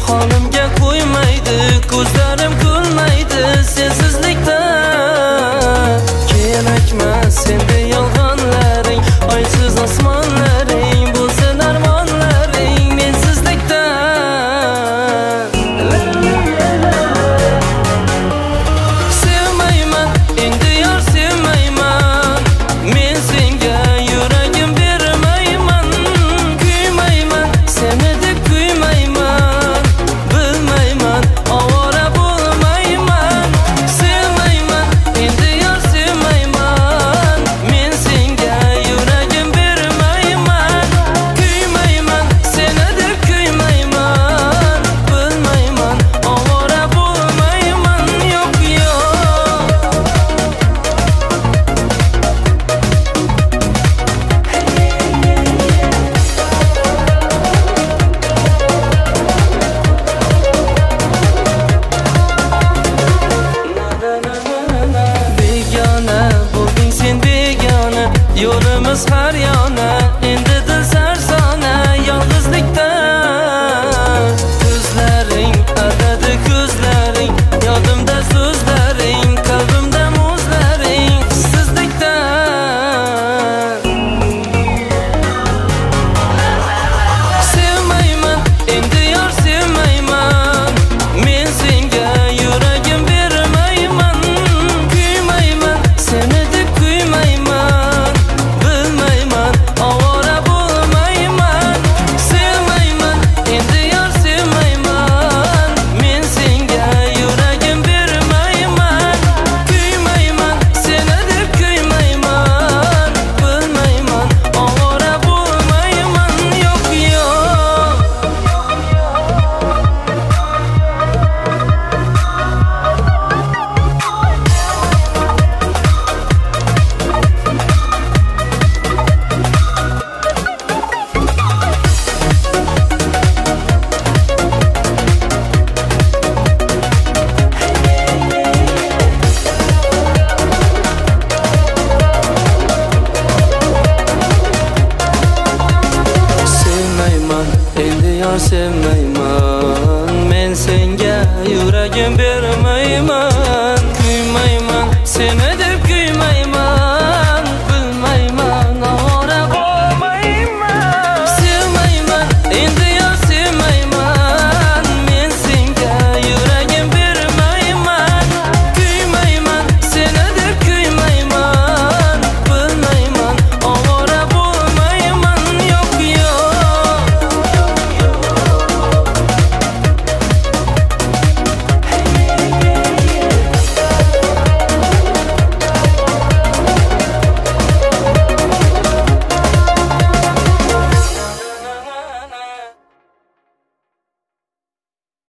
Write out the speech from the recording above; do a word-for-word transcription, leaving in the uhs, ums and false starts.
Halimga qo'ymaydi, ko'zlarim kulmaydi sensizlikda. Kerakmas senda yolg'onlaring, oysiz osmonlaring, bo'lsin armonlaring mensizlikda. Sevmayman, endi yor sevmayman, men senga yuragim bermayman. Kuymayman, seni deb kuymayman, bilmayman, ovora bo'lmayman. Sevmayman, endi yor sevmayman, men senga yuragim bermayman. Kuymayman, seni deb kuymayman, bilmayman, ovora bo'lmayman. Yo'q, yo'q. Begona bo'lding sen begona, yo'limiz har yona, endi dil sarsona yolg'izlikda. Ko'zlaring adadi ko'zlaring, yodimda so'zlaring, qalbimda muzlaring sizlikda. Sevmayman, endi yor sevmayman, men senga yuragim bermayman. Kuymayman, seni deb kuymayman, bilmayman, ovora bo'lmayman. Sevmayman, endi yor sevmayman, men senga yuragim bermayman. Kuymayman, seni deb kuymayman, bilmayman, ovora bo'lmayman. Yo'q, yo'q. Sevmayman, endi yor sevmayman,